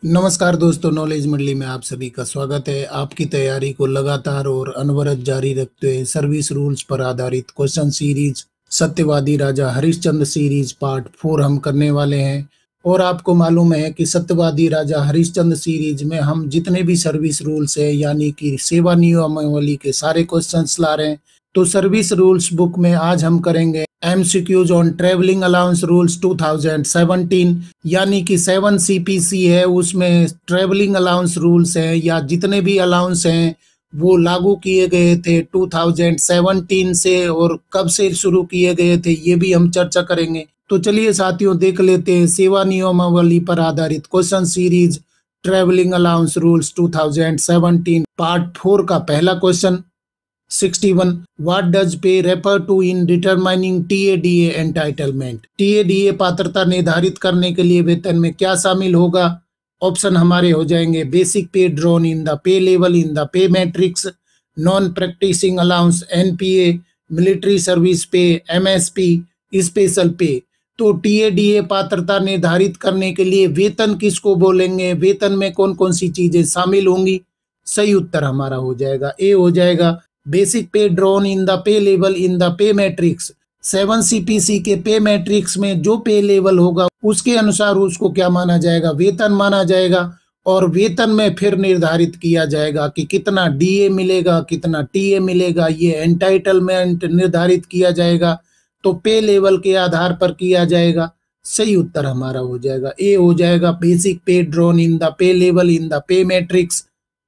नमस्कार दोस्तों, नॉलेज मंडली में आप सभी का स्वागत है। आपकी तैयारी को लगातार और अनवरत जारी रखते हुए सर्विस रूल्स पर आधारित क्वेश्चन सीरीज सत्यवादी राजा हरिश्चंद्र सीरीज पार्ट 4 हम करने वाले हैं। और आपको मालूम है कि सत्यवादी राजा हरिश्चंद्र सीरीज में हम जितने भी सर्विस रूल्स है यानी कि सेवा नियमावली के सारे क्वेश्चंस ला रहे हैं। तो सर्विस रूल्स बुक में आज हम करेंगे MCQs on travelling allowance rules 2017, यानी कि 7 सीपीसी है, उसमें ट्रेवलिंग अलाउंस रूल्स हैं या जितने भी अलाउंस हैं वो लागू किए गए थे 2017 से, और कब से शुरू किए गए थे ये भी हम चर्चा करेंगे। तो चलिए साथियों, देख लेते हैं सेवा नियमावली पर आधारित question series travelling allowance rules 2017 part 4 का पहला question 61. What does pay refer to in determining TADA entitlement? TADA पात्रता निर्धारित करने के लिए वेतन में क्या शामिल होगा? ऑप्शन हमारे हो जाएंगे basic pay drawn in the pay level in the pay matrix, non practising allowance NPA, military service pay MSP, special pay. तो टीएडीए पात्रता निर्धारित करने के लिए वेतन किसको बोलेंगे, वेतन में कौन कौन सी चीजें शामिल होंगी? सही उत्तर हमारा हो जाएगा ए हो जाएगा basic pay drawn in the pay level in the pay matrix. 7 CPC के पे मैट्रिक्स में जो पे लेवल होगा उसके अनुसार उसको क्या माना जाएगा, वेतन माना जाएगा। और वेतन में फिर निर्धारित किया जाएगा कि कितना डीए मिलेगा, कितना टीए मिलेगा, ये एंटाइटलमेंट निर्धारित किया जाएगा। तो पे लेवल के आधार पर किया जाएगा। सही उत्तर हमारा हो जाएगा ए हो जाएगा basic pay drawn in the pay level in the pay matrix.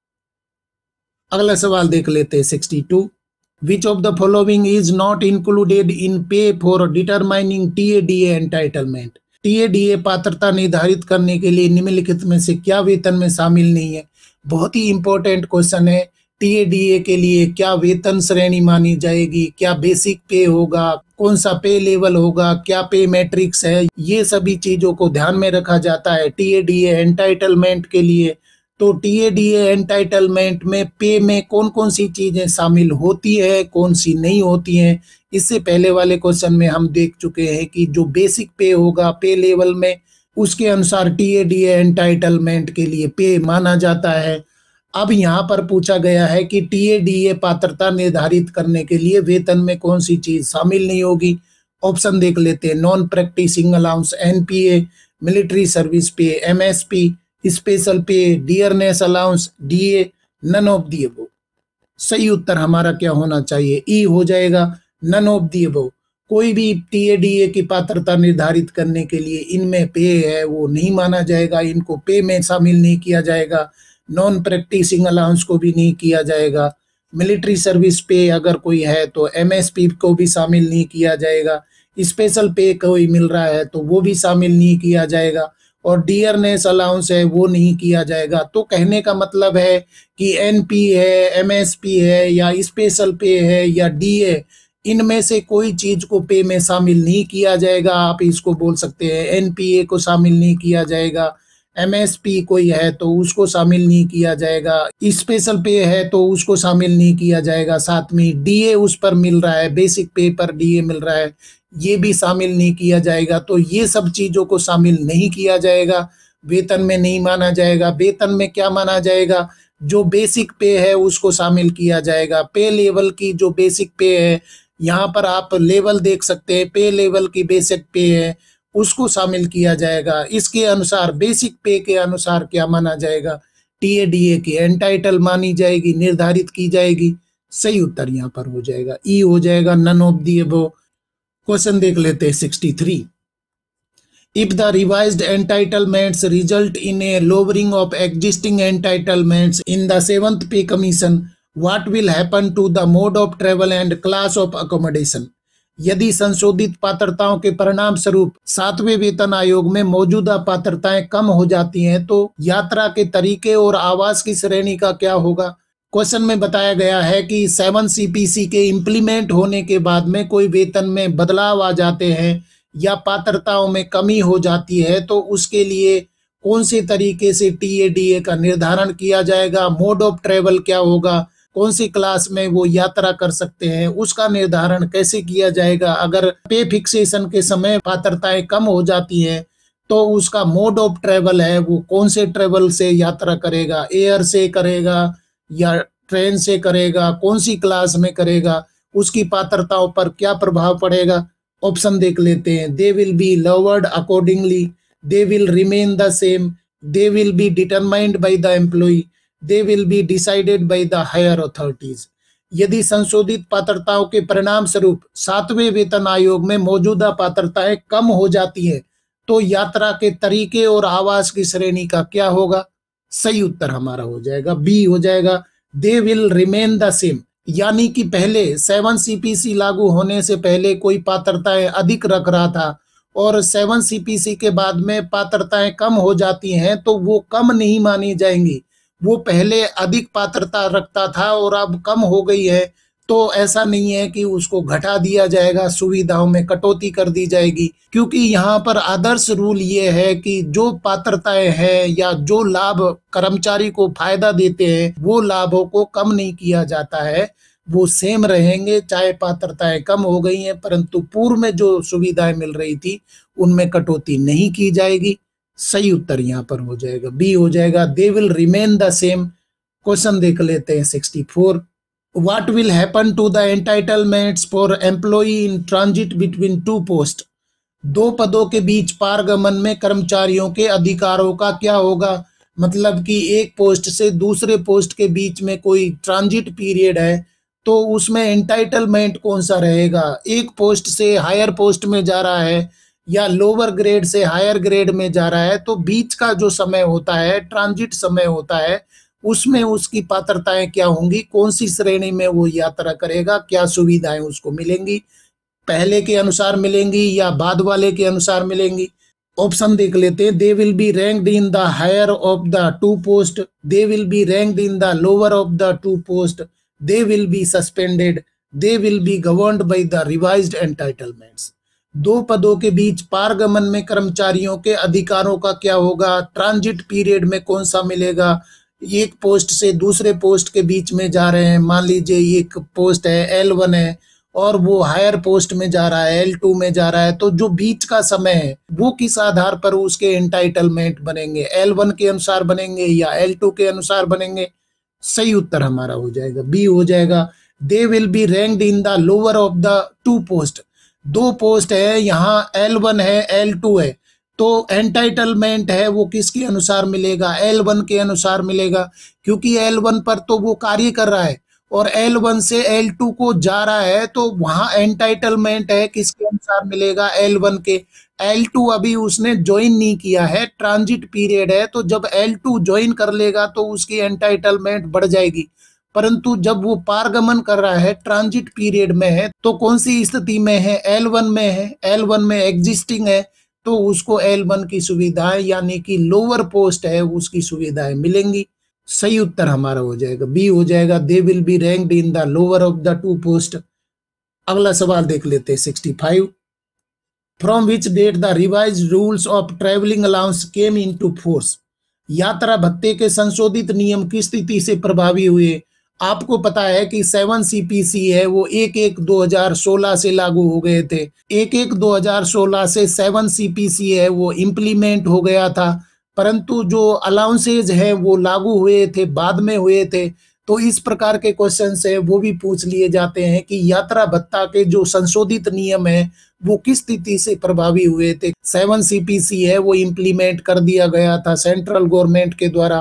अगला सवाल देख लेते हैं 62. Which of the following is not included in pay for determining TA DA entitlement? TA DA पात्रता निर्धारित करने के लिए निम्नलिखित में से क्या वेतन में शामिल नहीं है? बहुत ही इंपॉर्टेंट क्वेश्चन है। टीएडीए के लिए क्या वेतन श्रेणी मानी जाएगी, क्या बेसिक पे होगा, कौन सा पे लेवल होगा, क्या पे मैट्रिक्स है, ये सभी चीजों को ध्यान में रखा जाता है टीएडीए एंटाइटलमेंट के लिए। तो टीएडीए एंटाइटलमेंट में पे में कौन कौन सी चीजें शामिल होती है, कौन सी नहीं होती हैं, इससे पहले वाले क्वेश्चन में हम देख चुके हैं कि जो बेसिक पे होगा पे लेवल में उसके अनुसार टीएडीए एंटाइटलमेंट के लिए पे माना जाता है। अब यहाँ पर पूछा गया है कि टीएडीए पात्रता निर्धारित करने के लिए वेतन में कौन सी चीज शामिल नहीं होगी। ऑप्शन देख लेते हैं non practising allowance NPA, military service pay MSP, special pay, dearness allowance DA, none of the above. सही उत्तर हमारा क्या होना चाहिए? ई हो जाएगा नन ऑफ दी अबव। कोई भी टीएडीए की पात्रता निर्धारित करने के लिए इनमें पे है वो नहीं माना जाएगा, इनको पे में शामिल नहीं किया जाएगा। नॉन प्रैक्टिसिंग अलाउंस को भी नहीं किया जाएगा। मिलिट्री सर्विस पे अगर कोई है तो एमएसपी को भी शामिल नहीं किया जाएगा। स्पेशल पे कोई मिल रहा है तो वो भी शामिल नहीं किया जाएगा। और डियरनेस अलाउंस है वो नहीं किया जाएगा। तो कहने का मतलब है कि एनपी है, एमएसपी है या स्पेशल पे है या डीए, इनमें से कोई चीज को पे में शामिल नहीं किया जाएगा। आप इसको बोल सकते हैं एनपीए को शामिल नहीं किया जाएगा, एमएसपी कोई है तो उसको शामिल नहीं किया जाएगा, स्पेशल पे है तो उसको शामिल नहीं किया जाएगा। साथ में डीए उस पर मिल रहा है, बेसिक पे पर डीए मिल रहा है, ये भी शामिल नहीं किया जाएगा। तो ये सब चीजों को शामिल नहीं किया जाएगा, वेतन में नहीं माना जाएगा। वेतन में क्या माना जाएगा? जो बेसिक पे है उसको शामिल किया जाएगा। पे लेवल की जो बेसिक पे है, यहाँ पर आप लेवल देख सकते हैं, पे लेवल की बेसिक पे है उसको शामिल किया जाएगा। इसके अनुसार बेसिक पे के अनुसार क्या माना जाएगा? टीएडीए की एंटाइटल मानी जाएगी, निर्धारित की जाएगी। सही उत्तर यहाँ पर हो जाएगा ई हो जाएगा none of the above. Question देख लेते हैं 63. If the revised entitlements result in a lowering of existing entitlements in the 7th pay commission, what will happen to the mode of travel and class of accommodation? यदि संशोधित पात्रताओं के परिणाम स्वरूप 7वें वेतन आयोग में मौजूदा पात्रताएं कम हो जाती हैं तो यात्रा के तरीके और आवास की श्रेणी का क्या होगा? क्वेश्चन में बताया गया है कि 7 सीपीसी के इम्प्लीमेंट होने के बाद में कोई वेतन में बदलाव आ जाते हैं या पात्रताओं में कमी हो जाती है तो उसके लिए कौन से तरीके से टीएडीए का निर्धारण किया जाएगा, मोड ऑफ ट्रेवल क्या होगा, कौन सी क्लास में वो यात्रा कर सकते हैं, उसका निर्धारण कैसे किया जाएगा। अगर पे फिक्सेशन के समय पात्रताएं कम हो जाती हैं तो उसका मोड ऑफ ट्रेवल है वो कौन से ट्रेवल से यात्रा करेगा, एयर से करेगा या ट्रेन से करेगा, कौन सी क्लास में करेगा, उसकी पात्रताओं पर क्या प्रभाव पड़ेगा। ऑप्शन देख लेते हैं। They will be lowered accordingly, they will remain the same, they will be determined by the employ, they will be decided by the higher authorities. यदि संशोधित पात्रताओं के परिणाम स्वरूप 7वें वेतन आयोग में मौजूदा पात्रताएं कम हो जाती है तो यात्रा के तरीके और आवास की श्रेणी का क्या होगा। सही उत्तर हमारा हो जाएगा बी हो जाएगा, they will remain the same. यानी कि पहले 7 CPC लागू होने से पहले कोई पात्रताएं अधिक रख रहा था और 7 CPC के बाद में पात्रताएं कम हो जाती हैं तो वो कम नहीं मानी जाएंगी। वो पहले अधिक पात्रता रखता था और अब कम हो गई है तो ऐसा नहीं है कि उसको घटा दिया जाएगा, सुविधाओं में कटौती कर दी जाएगी। क्योंकि यहाँ पर आदर्श रूल ये है कि जो पात्रताएं हैं या जो लाभ कर्मचारी को फायदा देते हैं वो लाभों को कम नहीं किया जाता है, वो सेम रहेंगे। चाहे पात्रताएं कम हो गई हैं परंतु पूर्व में जो सुविधाएं मिल रही थी उनमें कटौती नहीं की जाएगी। सही उत्तर यहाँ पर हो जाएगा बी हो जाएगा, they will remain the same. Question देख लेते हैं 64। What will happen to the entitlements for employee in transit between two posts? दो पदों के बीच पारगमन में कर्मचारियों के अधिकारों का क्या होगा। मतलब कि एक पोस्ट से दूसरे पोस्ट के बीच में कोई ट्रांजिट पीरियड है तो उसमें एंटाइटलमेंट कौन सा रहेगा। एक पोस्ट से हायर पोस्ट में जा रहा है या लोअर ग्रेड से हायर ग्रेड में जा रहा है तो बीच का जो समय होता है, ट्रांजिट समय होता है, उसमें उसकी पात्रताएं क्या होंगी, कौन सी श्रेणी में वो यात्रा करेगा, क्या सुविधाएं उसको मिलेंगी, पहले के अनुसार मिलेंगी या बाद वाले के अनुसार मिलेंगी। ऑप्शन देख लेते हैं। They will be ranked in the higher of the two post, they will be ranked in the lower of the two post, they will be suspended, they will be governed by the revised entitlements. दो पदों के बीच पारगमन में कर्मचारियों के अधिकारों का क्या होगा, ट्रांजिट पीरियड में कौन सा मिलेगा। एक पोस्ट से दूसरे पोस्ट के बीच में जा रहे हैं, मान लीजिए एक पोस्ट है L1 है और वो हायर पोस्ट में जा रहा है, L2 में जा रहा है, तो जो बीच का समय है वो किस आधार पर उसके एंटाइटलमेंट बनेंगे, L1 के अनुसार बनेंगे या L2 के अनुसार बनेंगे। सही उत्तर हमारा हो जाएगा बी हो जाएगा, they will be ranked in the lower of the two post. दो पोस्ट है, यहाँ L1 है L2 है तो एंटाइटलमेंट है वो किसके अनुसार मिलेगा, L1 के अनुसार मिलेगा। क्योंकि L1 पर तो वो कार्य कर रहा है और L1 से L2 को जा रहा है तो वहां एंटाइटलमेंट है किसके अनुसार मिलेगा, L1 के। L2 अभी उसने ज्वाइन नहीं किया है, ट्रांजिट पीरियड है, तो जब L2 ज्वाइन कर लेगा तो उसकी एंटाइटलमेंट बढ़ जाएगी। परंतु जब वो पारगमन कर रहा है, ट्रांजिट पीरियड में है, तो कौन सी स्थिति में है, L1 में है, L1 में एग्जिस्टिंग है तो उसको L1 की सुविधाएं यानी कि लोअर पोस्ट है उसकी सुविधाएं मिलेंगी। सही उत्तर हमारा हो जाएगा बी हो जाएगा, they will be ranked in the lower of the two post. अगला सवाल देख लेते हैं 65। From which date the revised rules of travelling allowance came into force? यात्रा भत्ते के संशोधित नियम किस तिथि से प्रभावी हुए। आपको पता है कि 7 CPC है वो 1/1/2016 से लागू हो गए थे। 1/1/2016 से 7 CPC है वो इम्प्लीमेंट हो गया था, परंतु जो अलाउंसेज है वो लागू हुए थे, बाद में हुए थे। तो इस प्रकार के क्वेश्चन है वो भी पूछ लिए जाते हैं कि यात्रा भत्ता के जो संशोधित नियम है वो किस तिथि से प्रभावी हुए थे। 7 CPC है वो इम्प्लीमेंट कर दिया गया था सेंट्रल गवर्नमेंट के द्वारा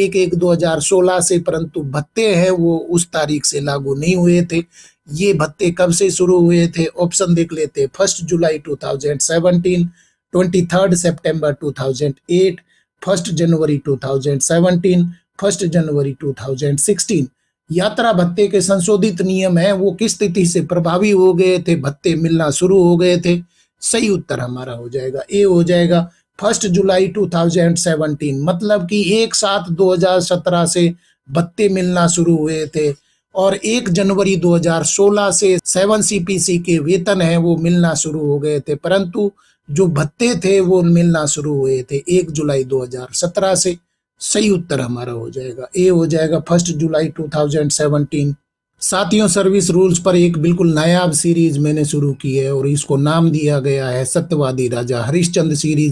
1/1/2016 से, परंतु भत्ते हैं वो उस तारीख से लागू नहीं हुए थे। ये भत्ते कब से शुरू हुए थे, ऑप्शन देख लेते हैं। 1 जुलाई 2017, 23 सितंबर 2008, 1 जनवरी 2017, 1 जनवरी 2016। यात्रा भत्ते के संशोधित नियम है वो किस तिथि से प्रभावी हो गए थे, भत्ते मिलना शुरू हो गए थे। सही उत्तर हमारा हो जाएगा ए हो जाएगा 1 जुलाई 2017। मतलब कि 1/7/2017 से भत्ते मिलना शुरू हुए थे और 1 जनवरी 2016 से 7 CPC के वेतन है वो मिलना शुरू हो गए थे, परंतु जो भत्ते थे वो मिलना शुरू हुए थे 1 जुलाई 2017 से। सही उत्तर हमारा हो जाएगा ए हो जाएगा 1 जुलाई 2017। साथियों, सर्विस रूल्स पर एक बिल्कुल नायाब सीरीज मैंने शुरू की है और इसको नाम दिया गया है सत्यवादी राजा हरिश्चंद्र सीरीज।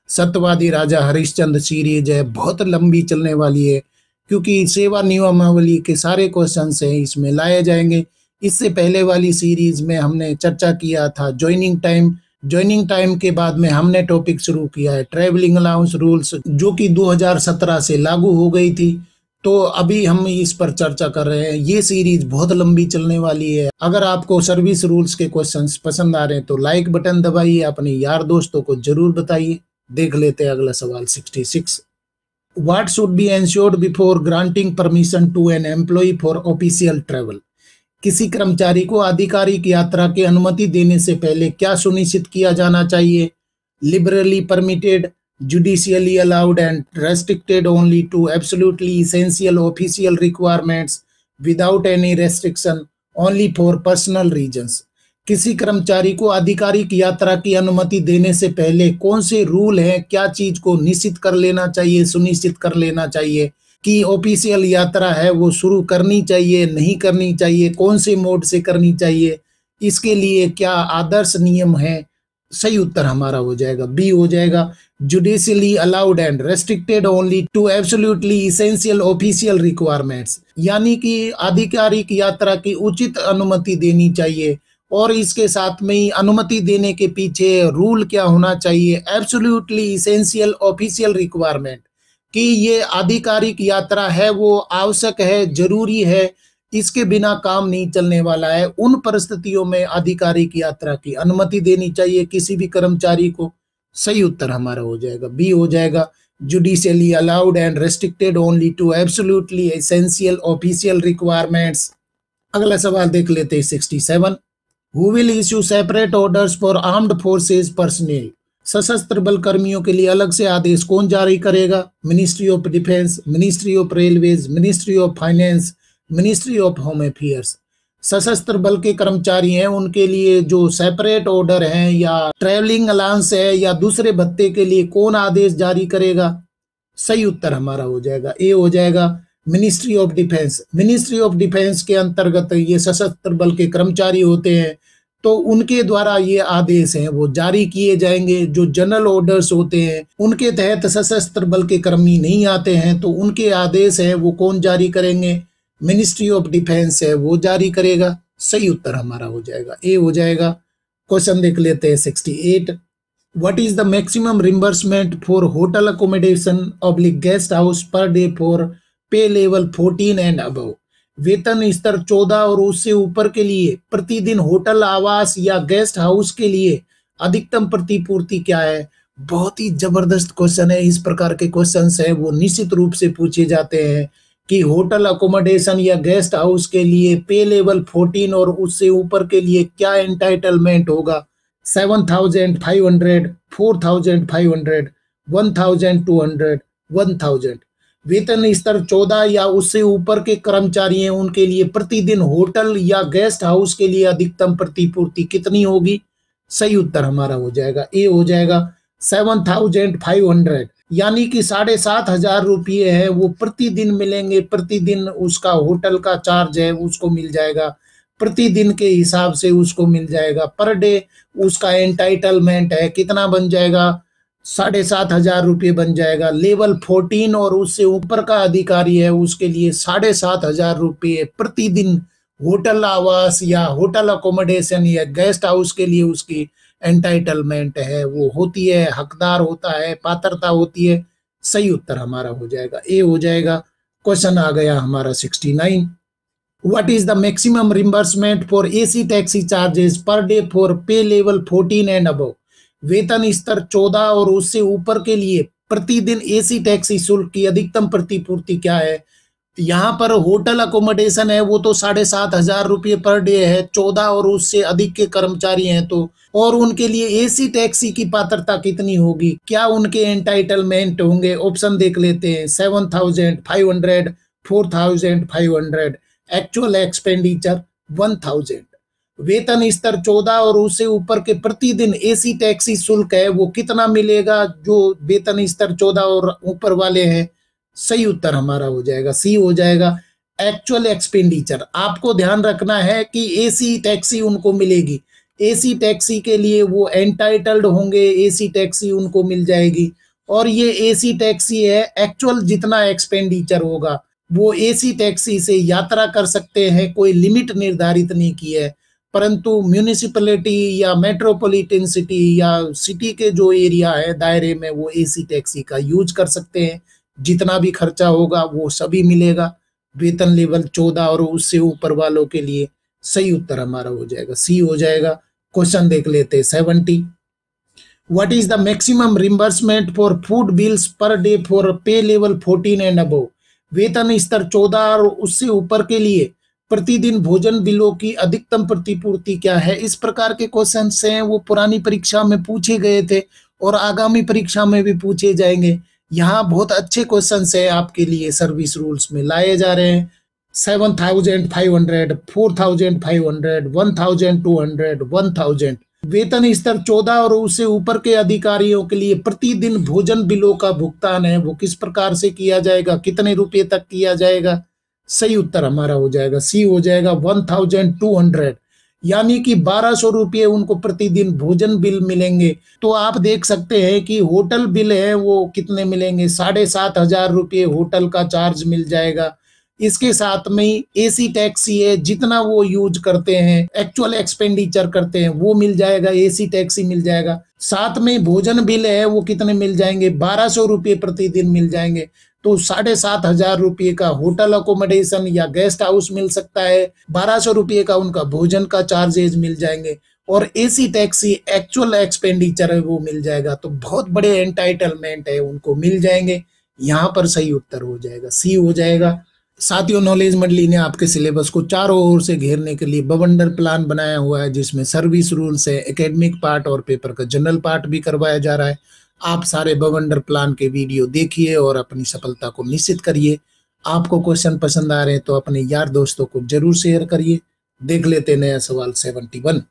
सत्यवादी राजा हरिश्चंद्र सीरीज है, बहुत लंबी चलने वाली है क्योंकि सेवा नियमावली के सारे क्वेश्चंस हैं इसमें लाए जाएंगे। इससे पहले वाली सीरीज में हमने चर्चा किया था ज्वाइनिंग टाइम। ज्वाइनिंग टाइम के बाद में हमने टॉपिक शुरू किया है ट्रैवलिंग अलाउंस रूल्स, जो कि 2017 से लागू हो गई थी। तो अभी हम इस पर चर्चा कर रहे हैं। ये सीरीज बहुत लंबी चलने वाली है। अगर आपको सर्विस रूल्स के क्वेश्चंस पसंद आ रहे हैं तो लाइक बटन दबाइए, अपने यार दोस्तों को जरूर बताइए। देख लेते हैं अगला सवाल 66। What should be ensured before granting permission to an employee for official travel? किसी कर्मचारी को आधिकारिक यात्रा की अनुमति देने से पहले क्या सुनिश्चित किया जाना चाहिए? Liberally permitted, judicially allowed and restricted only to absolutely essential official requirements without any restriction, only for personal reasons. किसी कर्मचारी को आधिकारिक यात्रा की अनुमति देने से पहले कौन से रूल हैं, क्या चीज को निश्चित कर लेना चाहिए, सुनिश्चित कर लेना चाहिए कि ऑफिशियल यात्रा है वो शुरू करनी चाहिए, नहीं करनी चाहिए, कौन से मोड से करनी चाहिए, इसके लिए क्या आदर्श नियम है? सही उत्तर हमारा हो जाएगा बी हो जाएगा, judicially allowed and restricted only to absolutely essential official requirements, यानी कि आधिकारिक यात्रा की उचित अनुमति देनी चाहिए। और इसके साथ में ही अनुमति देने के पीछे रूल क्या होना चाहिए? एब्सोल्युटली इसेंशियल ऑफिशियल रिक्वायरमेंट, कि ये आधिकारिक यात्रा है वो आवश्यक है, जरूरी है, इसके बिना काम नहीं चलने वाला है। उन परिस्थितियों में आधिकारिक यात्रा की अनुमति देनी चाहिए किसी भी कर्मचारी को। सही उत्तर हमारा हो जाएगा बी हो जाएगा, judicially allowed and restricted only to absolutely essential official requirements. अगला सवाल देख लेते हैं 67। Who will issue separate orders for armed forces personnel? सशस्त्र बल कर्मियों के लिए अलग से आदेश कौन जारी करेगा? Ministry of defence, ministry of railways, ministry of finance, ministry of home affairs. सशस्त्र बल के कर्मचारी हैं उनके लिए जो सेपरेट ऑर्डर हैं या ट्रैवलिंग अलाउंस है या दूसरे भत्ते के लिए कौन आदेश जारी करेगा? सही उत्तर हमारा हो जाएगा ए हो जाएगा, ministry of defence. Ministry of defence के अंतर्गत ये सशस्त्र बल के कर्मचारी होते हैं, तो उनके द्वारा ये आदेश हैं वो जारी किए जाएंगे। जो जनरल ऑर्डर्स होते हैं उनके तहत सशस्त्र बल के कर्मी नहीं आते हैं, तो उनके आदेश हैं वो कौन जारी करेंगे? मिनिस्ट्री ऑफ डिफेंस है वो जारी करेगा। सही उत्तर हमारा हो जाएगा ए हो जाएगा। क्वेश्चन देख लेते हैं 68। What is the maximum reimbursement for hotel accommodation / guest house per day for pay level 14 and above? वेतन स्तर 14 और उससे ऊपर के लिए प्रतिदिन होटल आवास या गेस्ट हाउस के लिए अधिकतम प्रतिपूर्ति क्या है? बहुत ही जबरदस्त क्वेश्चन है। इस प्रकार के क्वेश्चंस है वो निश्चित रूप से पूछे जाते हैं कि होटल अकोमोडेशन या गेस्ट हाउस के लिए पे लेवल 14 और उससे ऊपर के लिए क्या एंटाइटलमेंट होगा? 7,500, 4,500, 1,200, 1,000। वेतन स्तर 14 या उससे ऊपर के कर्मचारी हैं उनके लिए प्रतिदिन होटल या गेस्ट हाउस के लिए अधिकतम प्रतिपूर्ति कितनी होगी? सही उत्तर हमारा हो जाएगा ए हो जाएगा, 7,500, यानी कि 7,500 रुपये है वो प्रतिदिन मिलेंगे। प्रतिदिन उसका होटल का चार्ज है उसको मिल जाएगा, प्रतिदिन के हिसाब से उसको मिल जाएगा। पर डे उसका एंटाइटलमेंट है कितना बन जाएगा? 7,500 रुपये बन जाएगा। लेवल 14 और उससे ऊपर का अधिकारी है उसके लिए 7,500 रुपये प्रतिदिन होटल आवास या होटल अकोमोडेशन या गेस्ट हाउस के लिए उसकी एंटाइटलमेंट है वो होती है, हकदार होता है, पात्रता होती है। सही उत्तर हमारा हो जाएगा ए हो जाएगा। क्वेश्चन आ गया हमारा 69। What is the maximum reimbursement for AC taxi charges per day for pay level 14 and above? वेतन स्तर 14 और उससे ऊपर के लिए प्रतिदिन एसी टैक्सी शुल्क की अधिकतम प्रतिपूर्ति क्या है? यहाँ पर होटल अकोमोडेशन है वो तो 7,500 रुपये पर डे है, 14 और उससे अधिक के कर्मचारी हैं तो, और उनके लिए एसी टैक्सी की पात्रता कितनी होगी? क्या उनके एंटाइटलमेंट होंगे? ऑप्शन देख लेते हैं, 7,500, 4,500, एक्चुअल एक्सपेंडिचर 1,000। वेतन स्तर 14 और उससे ऊपर के प्रतिदिन एसी टैक्सी शुल्क है वो कितना मिलेगा जो वेतन स्तर 14 और ऊपर वाले हैं? सही उत्तर हमारा हो जाएगा सी हो जाएगा, एक्चुअल एक्सपेंडिचर। आपको ध्यान रखना है कि एसी टैक्सी उनको मिलेगी, एसी टैक्सी के लिए वो एंटाइटल्ड होंगे, एसी टैक्सी उनको मिल जाएगी। और ये एसी टैक्सी है, एक्चुअल जितना एक्सपेंडिचर होगा वो एसी टैक्सी से यात्रा कर सकते हैं, कोई लिमिट निर्धारित नहीं की है। परंतु म्यूनिसिपैलिटी या मेट्रोपॉलिटन सिटी या सिटी के जो एरिया है दायरे में वो एसी टैक्सी का यूज कर सकते हैं। जितना भी खर्चा होगा वो सभी मिलेगा। वेतन लेवल 14 और उससे ऊपर वालों के लिए सही उत्तर हमारा हो जाएगा सी हो जाएगा। क्वेश्चन देख लेते हैं 70। What is the maximum reimbursement for food bills per day for pay level 14 and above. वेतन स्तर 14 और उससे ऊपर के लिए प्रतिदिन भोजन बिलों की अधिकतम प्रतिपूर्ति क्या है। इस प्रकार के क्वेश्चन हैं वो पुरानी परीक्षा में पूछे गए थे और आगामी परीक्षा में भी पूछे जाएंगे। यहाँ बहुत अच्छे क्वेश्चन है आपके लिए सर्विस रूल्स में लाए जा रहे हैं। 7,500, 4,500, 1,200, 1,000। वेतन स्तर 14 और उससे ऊपर के अधिकारियों के लिए प्रतिदिन भोजन बिलों का भुगतान है वो किस प्रकार से किया जाएगा, कितने रुपए तक किया जाएगा। सही उत्तर हमारा हो जाएगा सी हो जाएगा 1,200, यानी कि 1,200 रुपये उनको प्रतिदिन भोजन बिल मिलेंगे। तो आप देख सकते हैं कि होटल बिल है वो कितने मिलेंगे, 7,500 रुपये होटल का चार्ज मिल जाएगा। इसके साथ में ही एसी टैक्सी है, जितना वो यूज करते हैं एक्चुअल एक्सपेंडिचर करते हैं वो मिल जाएगा, एसी टैक्सी मिल जाएगा। साथ में भोजन बिल है वो कितने मिल जाएंगे, 1,200 रुपये प्रतिदिन मिल जाएंगे। तो 7,500 रुपये का होटल अकोमोडेशन या गेस्ट हाउस मिल सकता है, 1,200 रुपये का उनका भोजन का चार्जेज मिल जाएंगे और एसी टैक्सी एक्चुअल एक्सपेंडिचर है वो मिल जाएगा। तो बहुत बड़े एंटाइटलमेंट है उनको मिल जाएंगे। यहाँ पर सही उत्तर हो जाएगा सी हो जाएगा। साथियों, नॉलेज मंडली ने आपके सिलेबस को चारों ओर से घेरने के लिए बवंडर प्लान बनाया हुआ है, जिसमें सर्विस रूल्स है, एकेडमिक पार्ट और पेपर का जनरल पार्ट भी करवाया जा रहा है। आप सारे बवंडर प्लान के वीडियो देखिए और अपनी सफलता को निश्चित करिए। आपको क्वेश्चन पसंद आ रहे हैं तो अपने यार दोस्तों को जरूर शेयर करिए। देख लेते नया सवाल 71।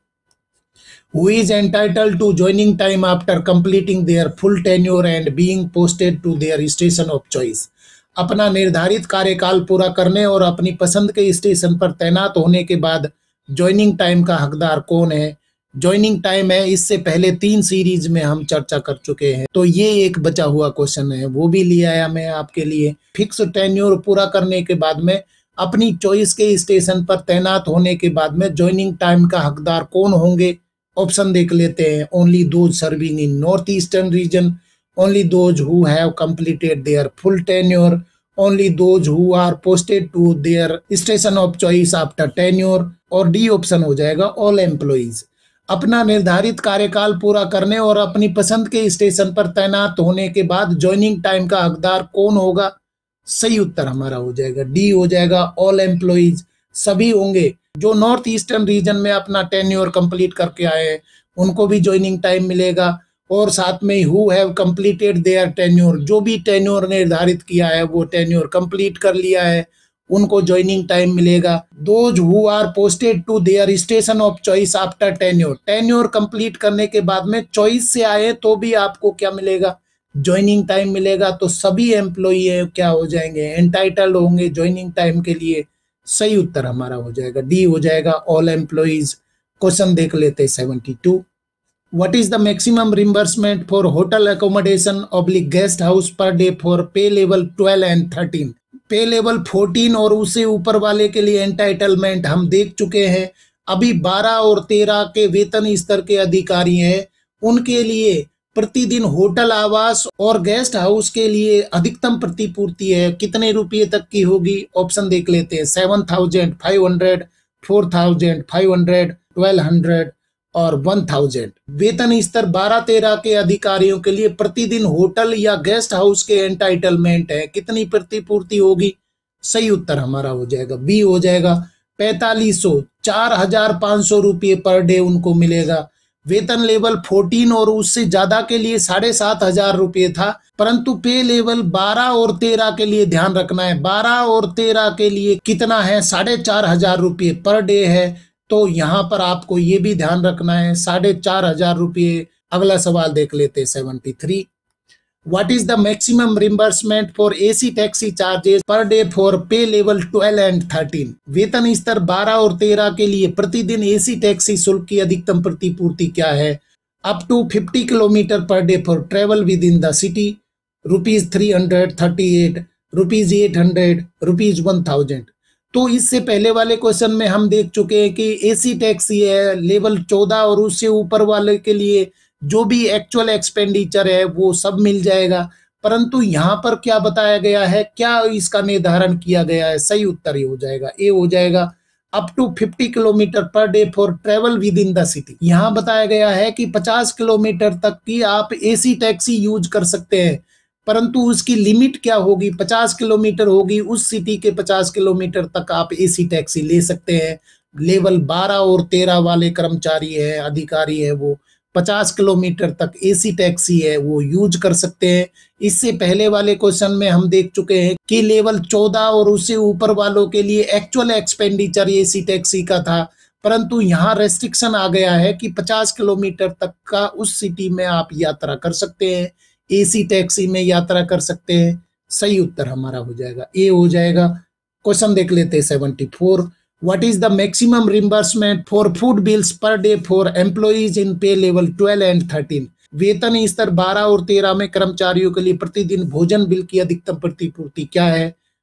Who is entitled to joining time after completing their full tenure and being posted to their station of choice? अपना निर्धारित कार्यकाल पूरा करने और अपनी पसंद के स्टेशन पर तैनात होने के बाद ज्वाइनिंग टाइम का हकदार कौन है। ज्वाइनिंग टाइम है, इससे पहले 3 सीरीज में हम चर्चा कर चुके हैं, तो ये एक बचा हुआ क्वेश्चन है वो भी ले आया मैं आपके लिए। फिक्स टेन्योर पूरा करने के बाद में अपनी चॉइस के स्टेशन पर तैनात होने के बाद में ज्वाइनिंग टाइम का हकदार कौन होंगे। ऑप्शन देख लेते हैं। Only those serving in north eastern region, only those who have completed their full tenure, only those who are posted to their station of choice after tenure, और डी ऑप्शन हो जाएगा ऑल एम्प्लॉइज। अपना निर्धारित कार्यकाल पूरा करने और अपनी पसंद के स्टेशन पर तैनात होने के बाद ज्वाइनिंग टाइम का हकदार कौन होगा। सही उत्तर हमारा हो जाएगा डी हो जाएगा ऑल एम्प्लॉइज। सभी होंगे जो नॉर्थ ईस्टर्न रीजन में अपना टेन्योर कंप्लीट करके आए हैं उनको भी ज्वाइनिंग टाइम मिलेगा, और साथ में who have completed their tenure, जो भी टेन्योर निर्धारित किया है वो टेन्योर कंप्लीट कर लिया है उनको ज्वाइनिंग टाइम मिलेगा। Those who are posted to their station of choice after tenure, tenure complete करने के बाद में चॉइस से आए तो भी आपको क्या मिलेगा, ज्वाइनिंग टाइम मिलेगा। तो सभी एम्प्लॉई क्या हो जाएंगे, एंटाइटल्ड होंगे ज्वाइनिंग टाइम के लिए। सही उत्तर हमारा हो जाएगा डी हो जाएगा ऑल एम्प्लॉइज। क्वेश्चन देख लेते 72। What is the maximum reimbursement for hotel accommodation oblique guest house per day for pay level 12 and 13? पे लेवल 14 और उससे ऊपर वाले के लिए एंटाइटलमेंट हम देख चुके हैं। अभी 12 और 13 के वेतन स्तर के अधिकारी हैं, उनके लिए प्रतिदिन होटल आवास और गेस्ट हाउस के लिए अधिकतम प्रतिपूर्ति है, कितने रुपये तक की होगी। ऑप्शन देख लेते हैं 7,500, 4,500, 1,200 और 1,000। वेतन स्तर 12-13 के अधिकारियों के लिए प्रतिदिन होटल या गेस्ट हाउस के एंटाइटलमेंट है, कितनी प्रतिपूर्ति होगी। सही उत्तर हमारा हो जाएगा बी हो जाएगा 4,500, 4,500 रुपये पर डे उनको मिलेगा। वेतन लेवल 14 और उससे ज्यादा के लिए 7,500 रुपये था, परंतु पे लेवल 12 और 13 के लिए ध्यान रखना है, 12 और 13 के लिए कितना है, 4,500 रुपये पर डे है। तो यहाँ पर आपको ये भी ध्यान रखना है 4,500 रुपये। अगला सवाल देख लेते 73। What is the maximum reimbursement for AC taxi charges per day for pay level 12 and 13? वेतन स्तर 12 और 13 के लिए प्रतिदिन एसी टैक्सी शुल्क की अधिकतम प्रतिपूर्ति क्या है? Up to 50 kilometre per day for travel within the city, ₹338, ₹800, ₹1000। तो इससे पहले वाले क्वेश्चन में हम देख चुके हैं कि एसी टैक्सी है लेवल 14 और उससे ऊपर वाले के लिए जो भी एक्चुअल एक्सपेंडिचर है वो सब मिल जाएगा, परंतु यहाँ पर क्या बताया गया है, क्या इसका निर्धारण किया गया है? सही उत्तर ये हो जाएगा, ए हो जाएगा। Up to 50 kilometre per day for travel within the city. यहाँ बताया गया है कि 50 किलोमीटर तक की आप एसी टैक्सी यूज कर सकते हैं, परंतु उसकी लिमिट क्या होगी? 50 किलोमीटर होगी, उस सिटी के 50 किलोमीटर तक आप एसी टैक्सी ले सकते हैं। लेवल 12 और 13 वाले कर्मचारी है, अधिकारी है, वो 50 किलोमीटर तक एसी टैक्सी है वो यूज कर सकते हैं। इससे पहले वाले क्वेश्चन में हम देख चुके हैं कि लेवल 14 और उससे ऊपर वालों के लिए एक्चुअल एक्सपेंडिचर एसी टैक्सी का था, परंतु यहाँ रेस्ट्रिक्शन आ गया है कि 50 किलोमीटर तक का उस सिटी में आप यात्रा कर सकते हैं, एसी टैक्सी में यात्रा कर सकते हैं। सही उत्तर हमारा हो जाएगा, ए हो जाएगा। क्वेश्चन देख लेते हैं 74। What is the maximum reimbursement for food bills per day for employees in pay level 12 and 13? वेतन स्तर 12 और 13 में कर्मचारियों के लिए प्रतिदिन भोजन बिल की अधिकतम प्रतिपूर्ति क्या है?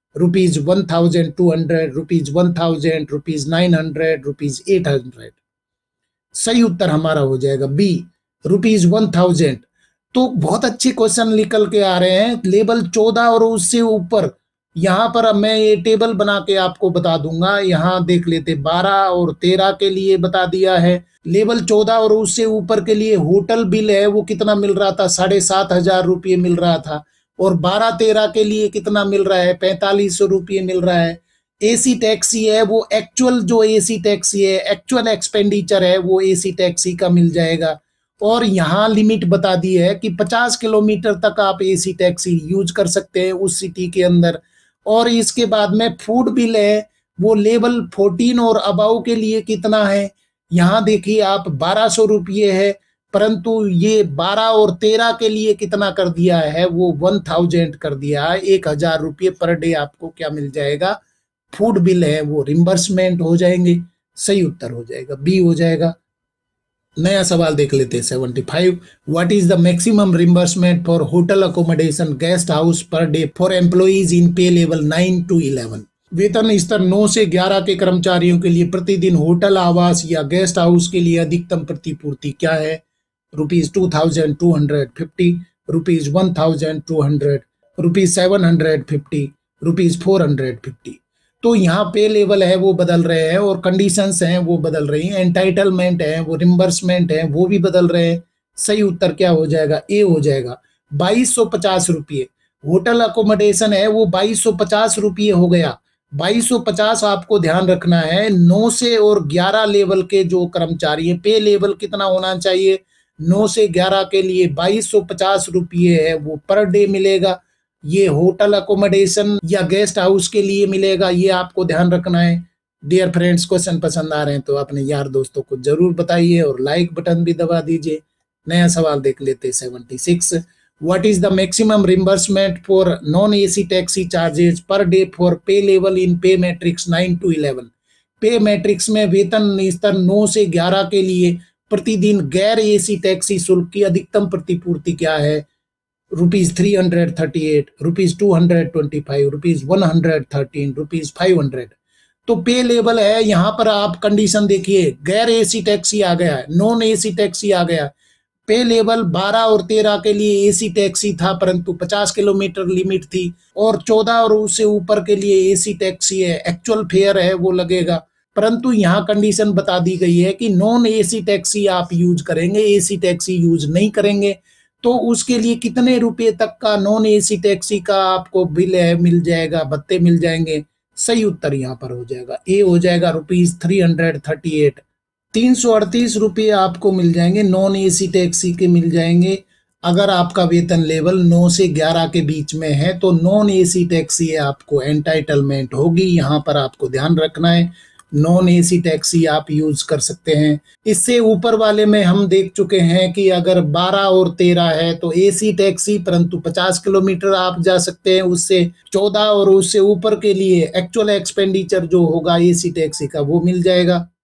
₹1200, ₹1000, ₹900, ₹800। सही उत्तर हमारा हो जाएगा बी, ₹1000। तो बहुत अच्छे क्वेश्चन निकल के आ रहे हैं। लेवल 14 और उससे ऊपर यहाँ पर अब मैं ये टेबल बना के आपको बता दूंगा। यहाँ देख लेते, 12 और 13 के लिए बता दिया है। लेवल 14 और उससे ऊपर के लिए होटल बिल है वो कितना मिल रहा था? 7,500 रुपये मिल रहा था। और 12-13 के लिए कितना मिल रहा है? 4500 रुपये मिल रहा है। एसी टैक्सी है वो एक्चुअल जो एसी टैक्सी है, एक्चुअल एक्सपेंडिचर है वो एसी टैक्सी का मिल जाएगा। और यहाँ लिमिट बता दी है कि 50 किलोमीटर तक आप एसी टैक्सी यूज कर सकते हैं उस सिटी के अंदर। और इसके बाद में फूड बिल है वो लेवल 14 और अबाव के लिए कितना है? यहाँ देखिए आप 1200 रुपये है, परंतु ये 12 और 13 के लिए कितना कर दिया है? वो 1000 कर दिया है। 1000 रुपये पर डे आपको क्या मिल जाएगा? फूड बिल है वो रिम्बर्समेंट हो जाएंगे। सही उत्तर हो जाएगा, बी हो जाएगा। नया सवाल देख लेते हैं 75। What is the maximum reimbursement for hotel accommodation guest house per day for employees in pay level 9 to 11? वेतन स्तर 9 से 11 के कर्मचारियों के लिए प्रतिदिन होटल आवास या गेस्ट हाउस के लिए अधिकतम प्रतिपूर्ति क्या है? ₹2250, ₹1200, ₹750, ₹450। तो यहाँ पे लेवल है वो बदल रहे हैं और कंडीशंस हैं वो बदल रही हैं, एंटाइटलमेंट है वो रिम्बर्समेंट है वो भी बदल रहे हैं। सही उत्तर क्या हो जाएगा? ए हो जाएगा, 2250 रुपये। होटल अकोमोडेशन है वो 2250 रुपये हो गया। 2250 आपको ध्यान रखना है। 9 से और 11 लेवल के जो कर्मचारी हैं, पे लेवल कितना होना चाहिए? 9 से 11 के लिए 2250 रुपये है वो पर डे मिलेगा। ये होटल अकोमोडेशन या गेस्ट हाउस के लिए मिलेगा, ये आपको ध्यान रखना है। डियर फ्रेंड्स, क्वेश्चन पसंद आ रहे हैं तो अपने यार दोस्तों को जरूर बताइए और लाइक बटन भी दबा दीजिए। नया सवाल देख लेते हैं 76। What is the maximum reimbursement for non AC taxi charges per day for pay level in pay matrix 9 to 11? पे मैट्रिक्स में वेतन स्तर 9 से 11 के लिए प्रतिदिन गैर एसी टैक्सी शुल्क की अधिकतम प्रतिपूर्ति क्या है? ₹338, ₹225, ₹113, ₹500। तो पे लेवल है, यहाँ पर आप कंडीशन देखिए, गैर एसी टैक्सी आ गया है, नॉन एसी टैक्सी आ गया। पे लेवल 12 और 13 के लिए एसी टैक्सी था, परंतु 50 किलोमीटर लिमिट थी। और 14 और उससे ऊपर के लिए एसी टैक्सी है, एक्चुअल फेयर है वो लगेगा। परंतु यहाँ कंडीशन बता दी गई है कि नॉन एसी टैक्सी आप यूज करेंगे, एसी टैक्सी यूज नहीं करेंगे। तो उसके लिए कितने रुपए तक का नॉन एसी टैक्सी का आपको बिल है मिल जाएगा, भत्ते मिल जाएंगे? सही उत्तर यहाँ पर हो जाएगा, ए हो जाएगा, ₹338। 338 रुपये आपको मिल जाएंगे, नॉन एसी टैक्सी के मिल जाएंगे। अगर आपका वेतन लेवल 9 से 11 के बीच में है तो नॉन एसी टैक्सी आपको एंटाइटलमेंट होगी। यहाँ पर आपको ध्यान रखना है। नॉन एसी टैक्सी आप यूज कर सकते हैं। इससे ऊपर वाले में हम देख चुके हैं कि अगर 12 और 13 है तो एसी टैक्सी, परंतु 50 किलोमीटर आप जा सकते हैं। उससे 14 और उससे ऊपर के लिए एक्चुअल एक्सपेंडिचर जो होगा एसी टैक्सी का वो मिल जाएगा।